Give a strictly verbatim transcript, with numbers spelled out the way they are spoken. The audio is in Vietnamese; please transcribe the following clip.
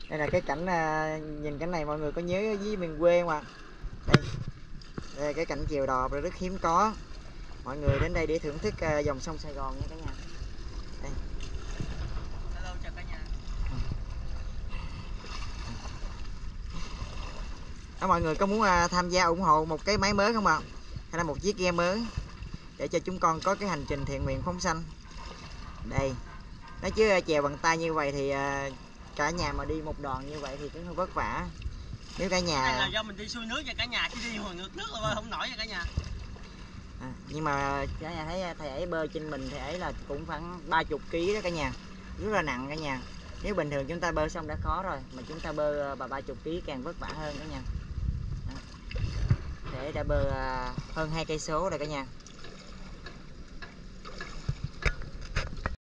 Đây là cái cảnh, nhìn cảnh này mọi người có nhớ với miền quê không ạ? Đây, đây là cái cảnh chèo đò rất hiếm có. Mọi người đến đây để thưởng thức dòng sông Sài Gòn nha cả nhà. Đây. Hello chào cả nhà. Đó, mọi người có muốn tham gia ủng hộ một cái máy mới không ạ? Hay là một chiếc ghe mới để cho chúng con có cái hành trình thiện nguyện phóng sanh. Đây, nói chứ chèo bằng tay như vậy thì cả nhà mà đi một đoàn như vậy thì cũng hơi vất vả. Nếu cả nhà cái này là do mình đi xuôi nước nha cả nhà, chứ đi hồi ngược nước là bơi không nổi nha cả nhà. À, nhưng mà cả nhà thấy thầy ấy bơi trên mình thì ấy là cũng khoảng ba mươi ký đó cả nhà, rất là nặng cả nhà. Nếu bình thường chúng ta bơi xong đã khó rồi, mà chúng ta bơi bà ba mươi ký càng vất vả hơn cả nhà. Đó. Thầy ấy đã bơi hơn hai cây số rồi cả nhà.